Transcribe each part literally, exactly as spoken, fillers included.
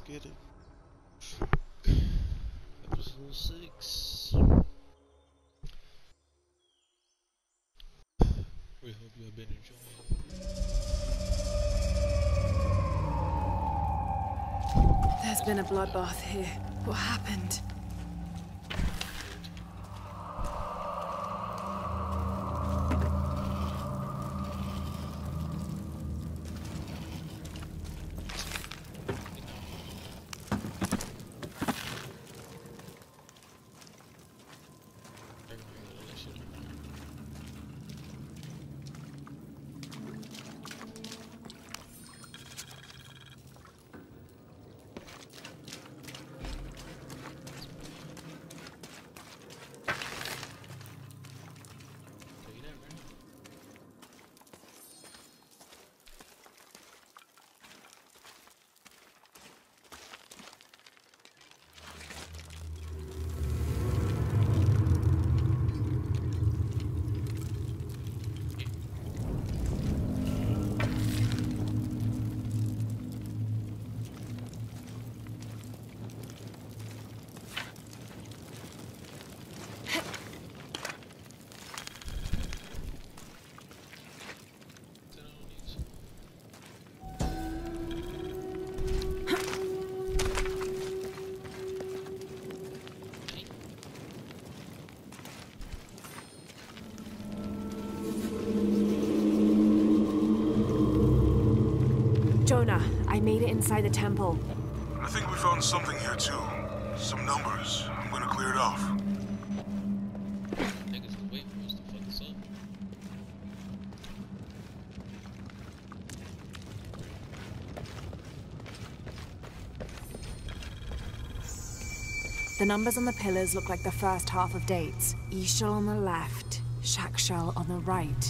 get it. Episode six. We hope you have been enjoying. There's been a bloodbath here. What happened? Jonah, I made it inside the temple. I think we found something here too. Some numbers. I'm gonna clear it off. Niggas are waiting for us to fuck us up. The numbers on the pillars look like the first half of dates. Ixchel on the left, Shakshal on the right.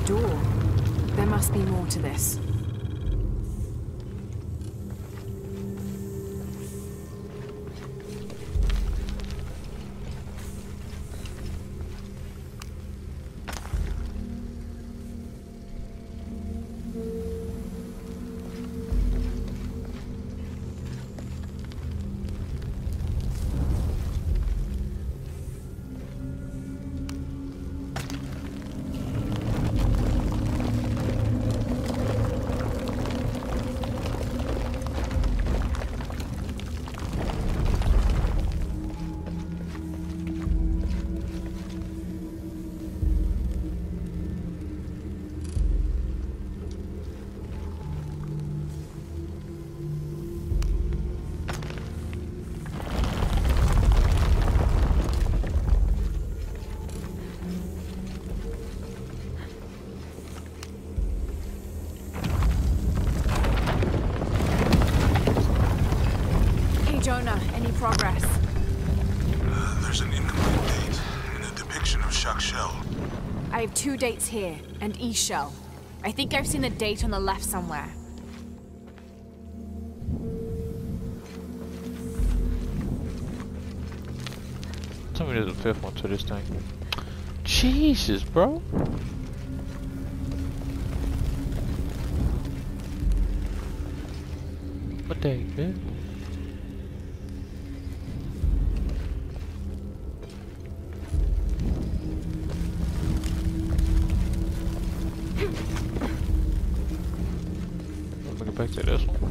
door. There must be more to this. Jonah, any progress? Uh, there's an incomplete date and a depiction of Shakshel. I have two dates here, and Ishel. I think I've seen the date on the left somewhere. Tell me there's a fifth one to this thing. Jesus, bro. What the heck, man? Let me get back to this one.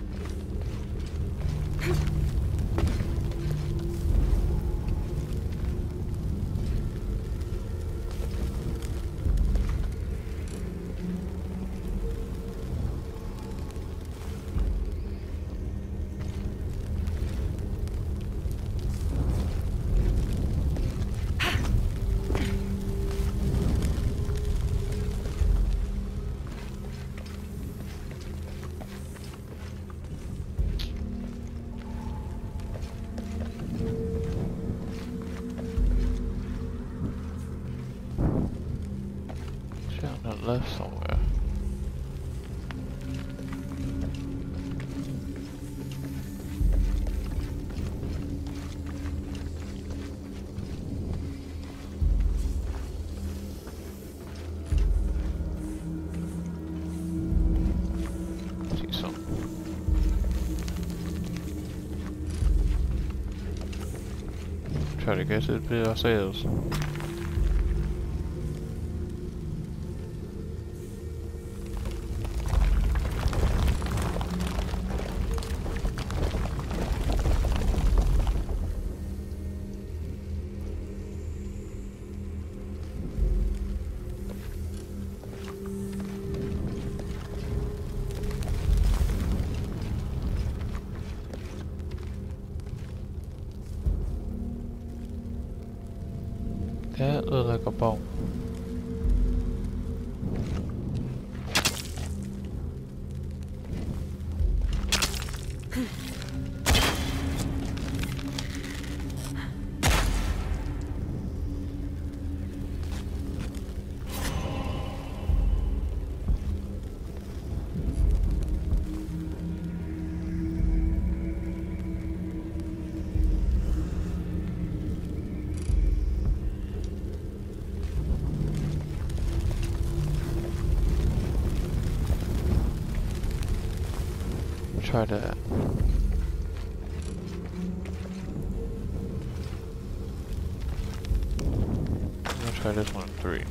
Left somewhere. See something. Try to guess it be ourselves. That looks like a bomb. Try that. I'm gonna try this one in three.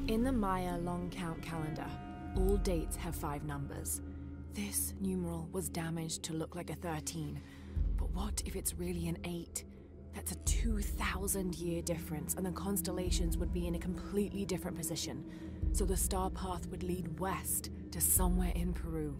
In the Maya long count calendar, all dates have five numbers. This numeral was damaged to look like a thirteen. But what if it's really an eight? That's a two thousand year difference, and the constellations would be in a completely different position. So the star path would lead west to somewhere in Peru.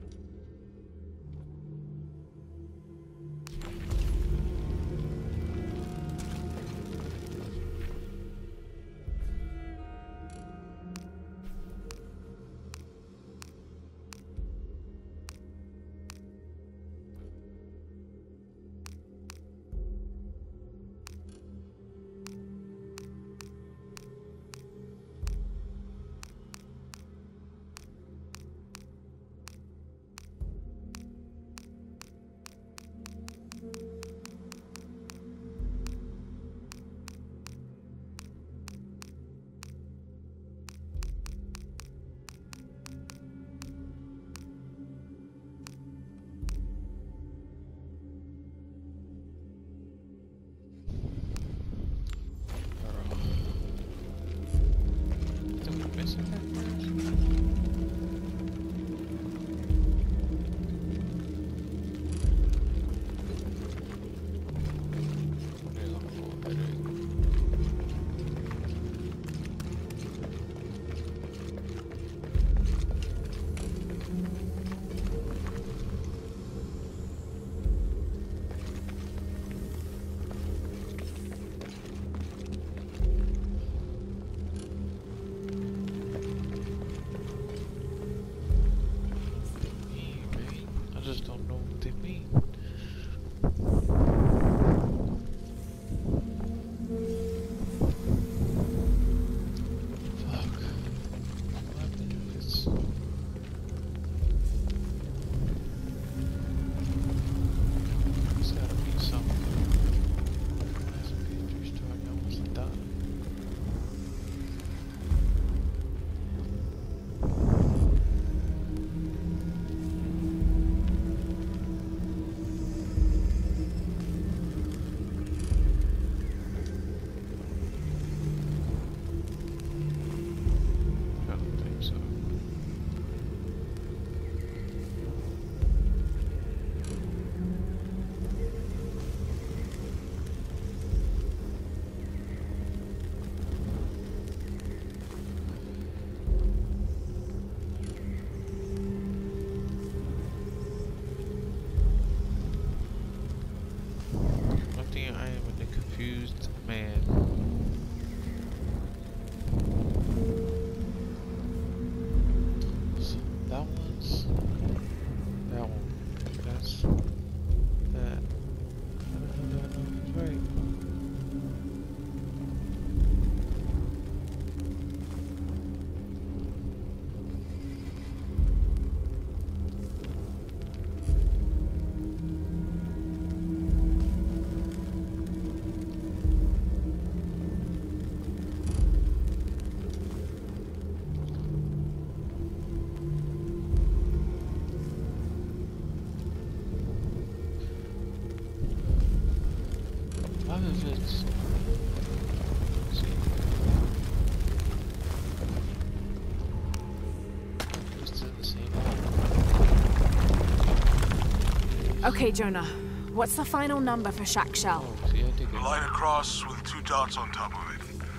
Okay, Jonah. What's the final number for Shack Shell? Oh, see, I dig A it. line across with two dots on top of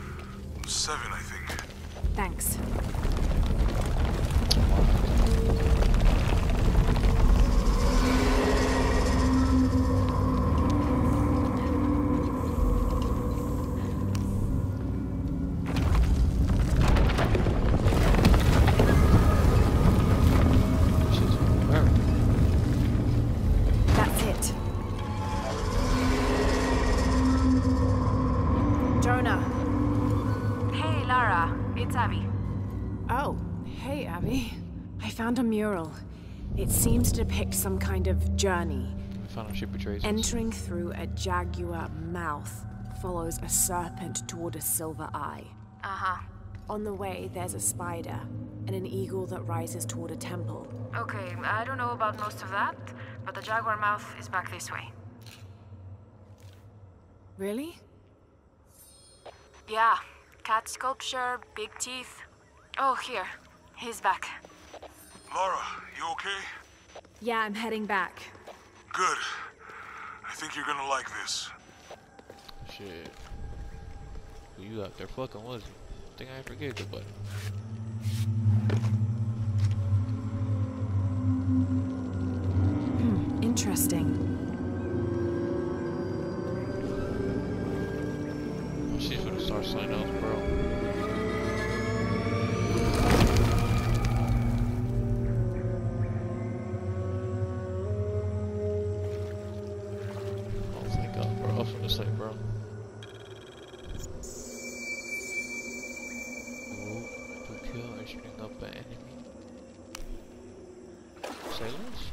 it. Seven, I think. Thanks. Shit's where? That's it. Jonah. Hey, Lara. It's Abby. Oh, hey, Abby. I found a mural. It seems to depict some kind of journey. We found our ship betrays us. Entering through a jaguar mouth follows a serpent toward a silver eye. Uh-huh. On the way, there's a spider and an eagle that rises toward a temple. Okay, I don't know about most of that, but the jaguar mouth is back this way. Really? Yeah, cat sculpture, big teeth. Oh, here. He's back. Lara, you okay? Yeah, I'm heading back. Good. I think you're gonna like this. Shit. Who you out there fucking, was he? I think I ain't forget the button. Hmm, interesting. Oh, she's gonna start something else, bro. Oh, thank God, bro. I was gonna say, bro. To kill and string up an enemy. Say less.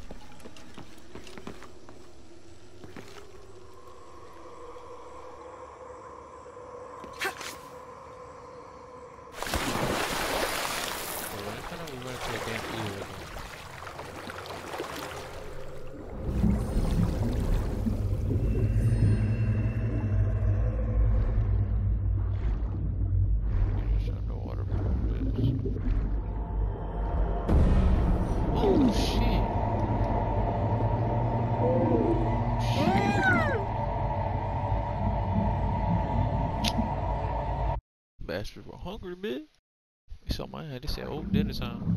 Bastards were hungry, bitch. They saw my head, they said, oh, dinner time.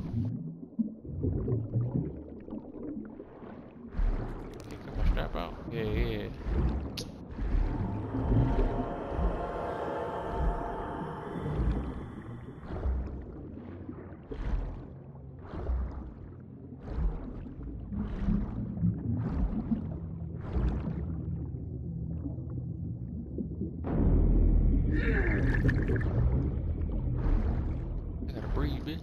Hey, cut my strap out. Yeah, yeah. I gotta breathe, bitch.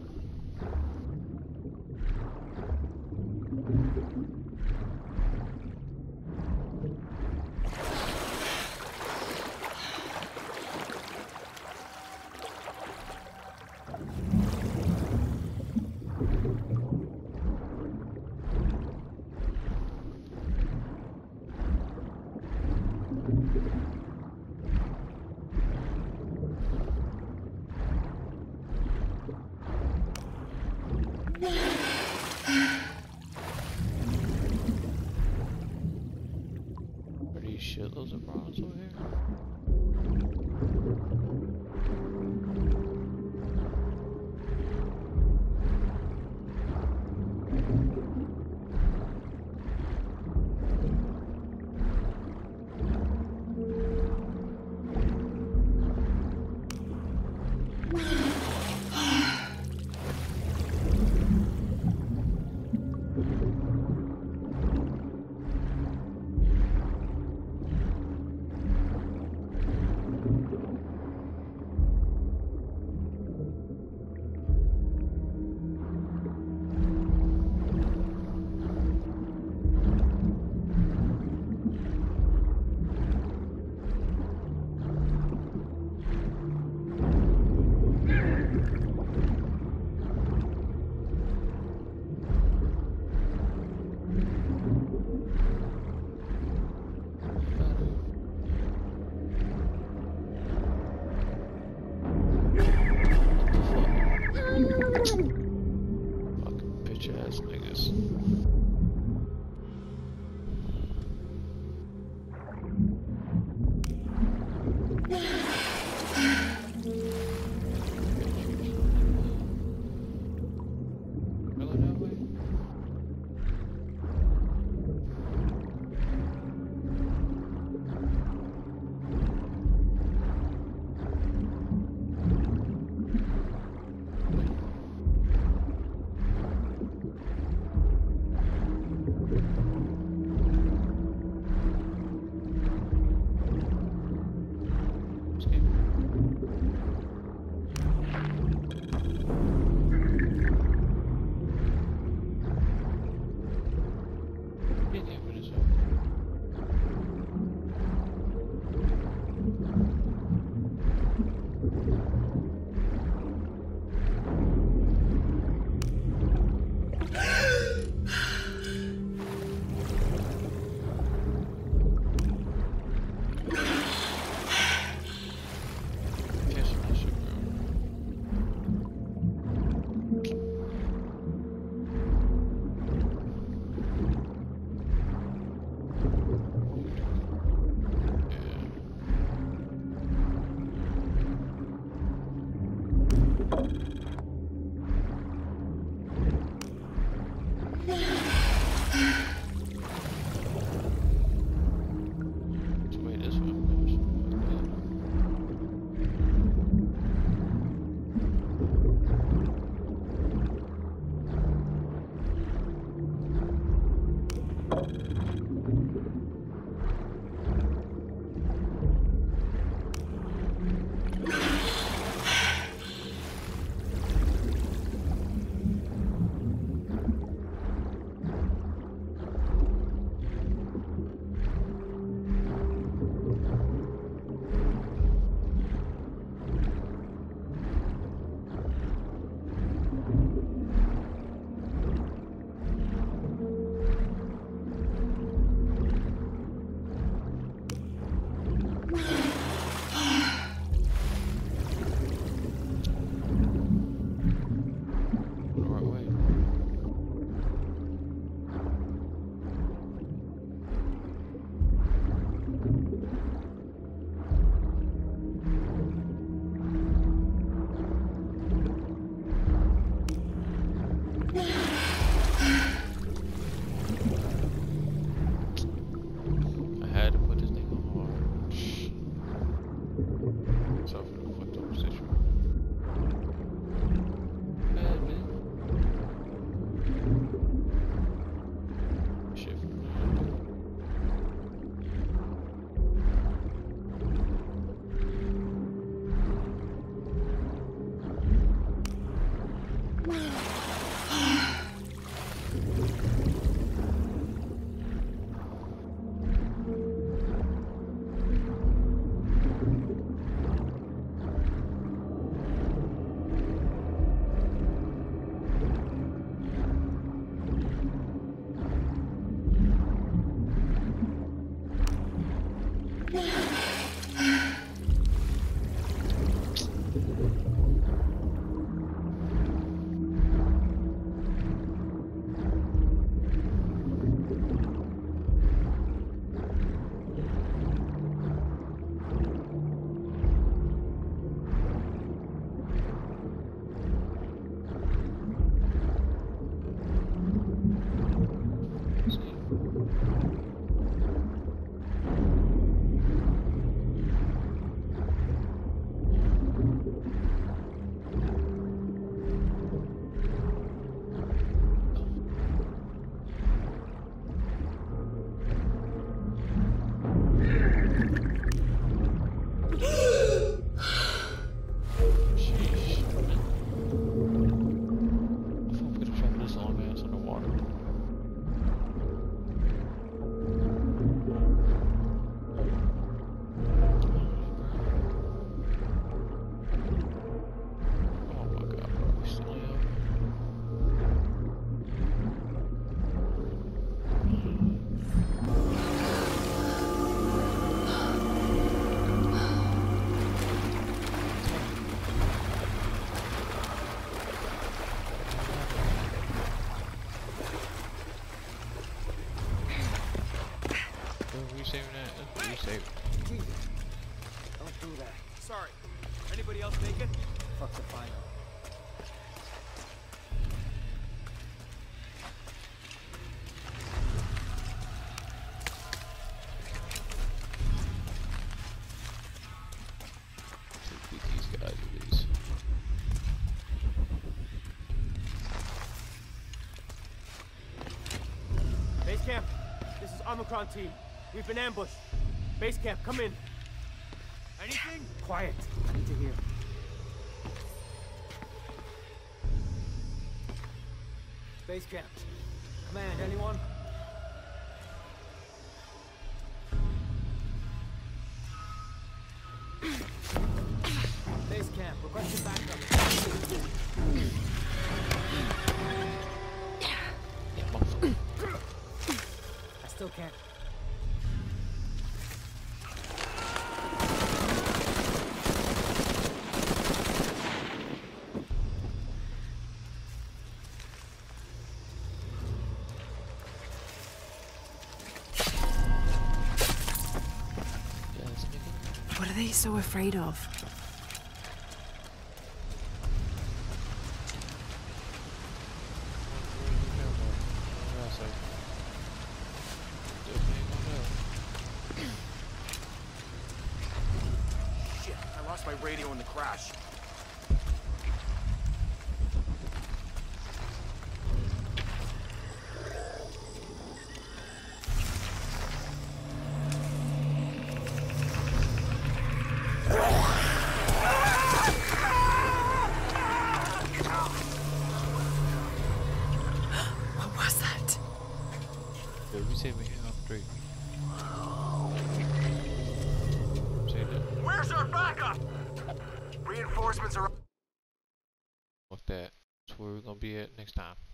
Are these shitloads of bronze over here? Fucking bitch ass niggas. Really that way? Wait, this one. saving that? You save it. Jesus. Don't do that. Sorry. Anybody else make it? Fuck if I know. Beat these guys at least. Base camp. This is Omicron team. We've been ambushed. Base camp, come in. Anything? Quiet. I need to hear. Base camp. Command, anyone? Base camp, requesting backup. I still can't. What are they so afraid of? radio in the crash. What was that? Yo, you say me here off straight. Say that. Where's our backup? Reinforcements are. Fuck that. That's where we're gonna be at next time.